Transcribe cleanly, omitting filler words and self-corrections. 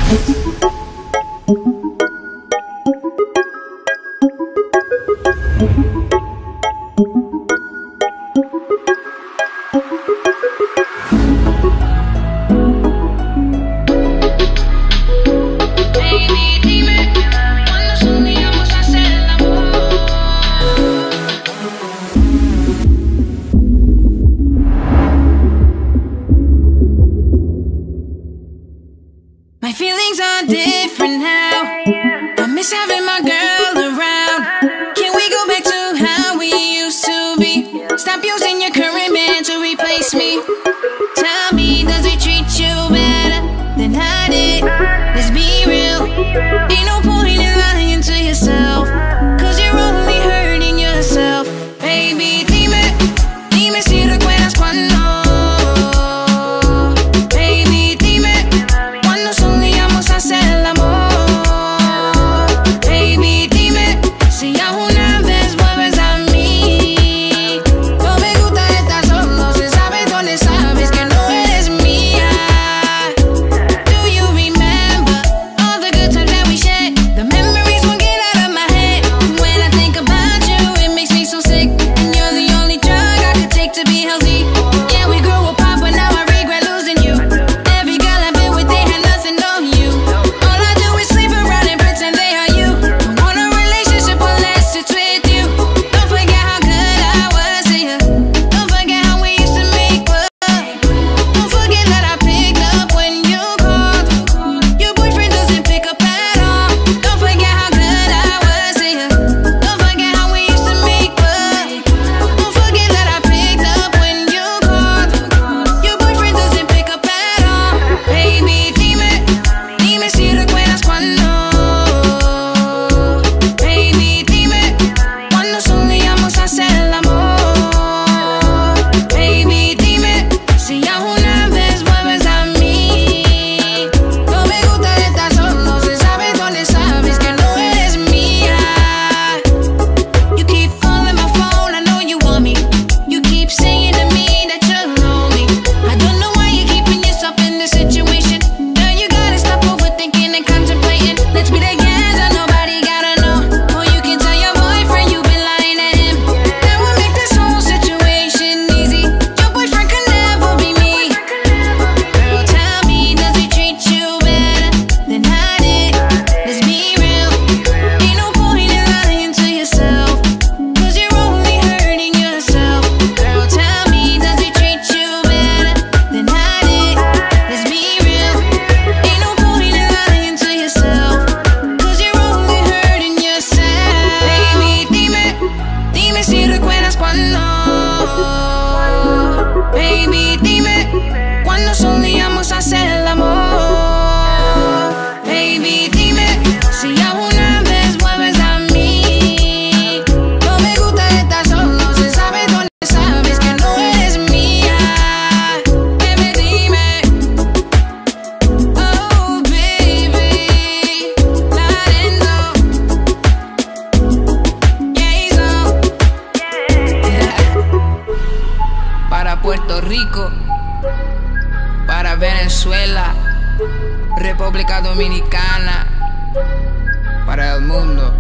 My feelings are different now. I miss having my girl around. Can we go back to how we used to be? Stop using your current man to replace me. Tell me, does he treat you better than I did? Let's be real. Ain't no point in lying to yourself, 'cause you're only hurting yourself. Baby, dime si recuerdas cuando. Baby, dime cuándo solíamos hacer el amor. Baby, dime si alguna vez vuelves a mí. No me gusta estar solo, se sabe dónde sabes que no eres mía. Baby, dime. Oh, baby, Laredo, para Puerto Rico, para Venezuela, República Dominicana, para el mundo.